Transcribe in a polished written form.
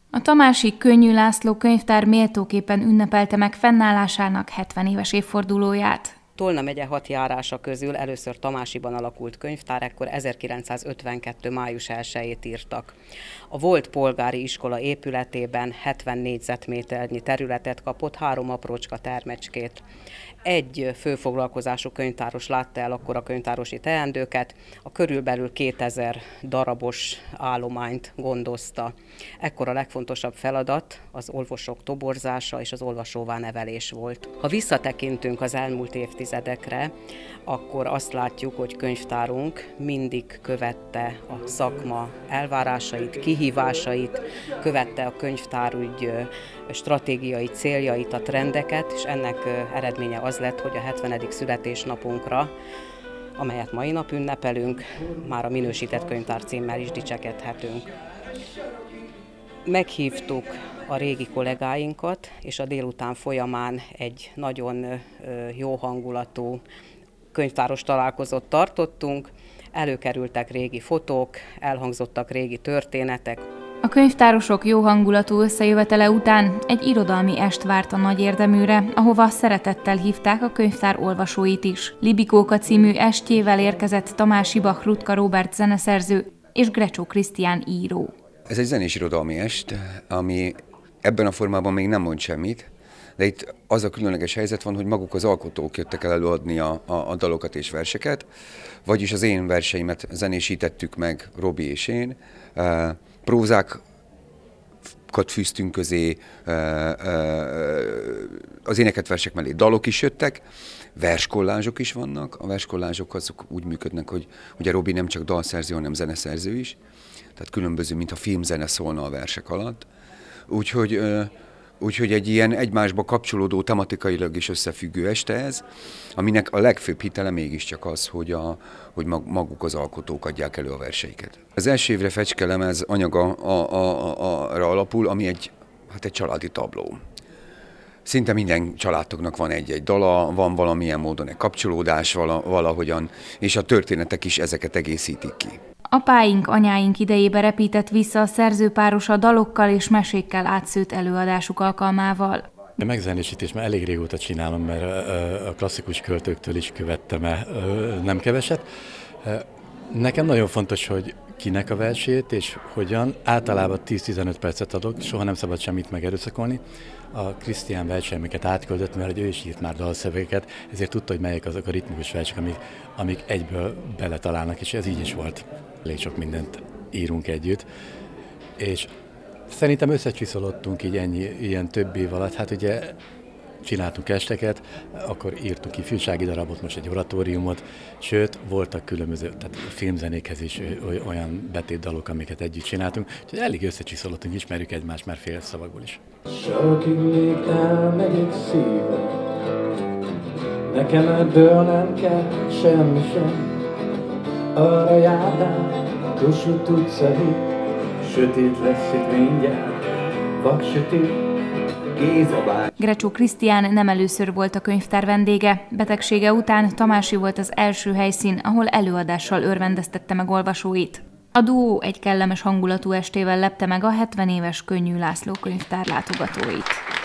A tamási Könnyű László könyvtár méltóképpen ünnepelte meg fennállásának 70 éves évfordulóját. Tolna megye 6 járása közül először Tamásiban alakult könyvtár, ekkor 1952. május 1-ét írtak. A volt polgári iskola épületében 70 négyzetméternyi területet kapott, 3 aprócska termecskét. Egy főfoglalkozású könyvtáros látta el akkor a könyvtárosi teendőket, a körülbelül 2000 darabos állományt gondozta. Ekkor a legfontosabb feladat az olvasók toborzása és az olvasóvá nevelés volt. Ha visszatekintünk az elmúlt évtizedekre, akkor azt látjuk, hogy könyvtárunk mindig követte a szakma elvárásait, kihívásait, követte a könyvtárügy stratégiai céljait, a trendeket, és ennek eredménye az lett, hogy a 70. születésnapunkra, amelyet mai nap ünnepelünk, már a minősített könyvtár címmel is dicsekedhetünk. Meghívtuk a régi kollégáinkat, és a délután folyamán egy nagyon jó hangulatú könyvtáros találkozót tartottunk, előkerültek régi fotók, elhangzottak régi történetek. A könyvtárosok jó hangulatú összejövetele után egy irodalmi est várt a nagy érdeműre, ahova szeretettel hívták a könyvtár olvasóit is. Libikóka című estjével érkezett Tamásiba Rutka Róbert zeneszerző és Grecsó Krisztián író. Ez egy zenés irodalmi est, ami ebben a formában még nem mond semmit, de itt az a különleges helyzet van, hogy maguk az alkotók jöttek el előadni a dalokat és verseket, vagyis az én verseimet zenésítettük meg, Robi és én, prózákat fűztünk közé, az éneket versek mellé dalok is jöttek, verskollázsok is vannak, a verskollázsok azok úgy működnek, hogy ugye Robi nem csak dalszerző, hanem zeneszerző is, tehát különböző, mint a filmzene szólna a versek alatt, úgyhogy egy ilyen egymásba kapcsolódó, tematikailag is összefüggő este ez, aminek a legfőbb hitele mégiscsak az, hogy maguk az alkotók adják elő a verseiket. Az első évre fecskelemez anyaga arra alapul, ami egy családi tabló. Szinte minden családoknak van egy-egy dala, van valamilyen módon egy kapcsolódás valahogyan, és a történetek is ezeket egészítik ki. Apáink, anyáink idejébe repített vissza a szerzőpáros a dalokkal és mesékkel átszőtt előadásuk alkalmával. A megzenésítést már elég régóta csinálom, mert a klasszikus költőktől is követtem nem keveset. Nekem nagyon fontos, hogy kinek a versét és hogyan. Általában 10-15 percet adok, soha nem szabad semmit megerőszakolni. A Krisztián verseimeket átküldött, mert ő is írt már dalszövegeket, ezért tudta, hogy melyek azok a ritmikus versek, amik egyből beletalálnak, és ez így is volt. Elég sok mindent írunk együtt, és szerintem összecsiszolottunk így ilyen több év alatt. Hát ugye csináltunk esteket, akkor írtuk ifjúsági darabot, most egy oratóriumot, sőt, voltak különböző, tehát filmzenékhez is olyan betétdalok, amiket együtt csináltunk, úgyhogy elég összecsiszolottunk, ismerjük egymást már fél szavakból is. Sarkig még elmegyek szívem, nekem ebből nem kell semmi sem. Arra járnál, Kossuth utcai, sötét lesz itt mindjárt, vaksötét. Grecsó Krisztián nem először volt a könyvtár vendége. Betegsége után Tamási volt az első helyszín, ahol előadással örvendeztette meg olvasóit. A duó egy kellemes hangulatú estével lepte meg a 70 éves Könnyű László könyvtár látogatóit.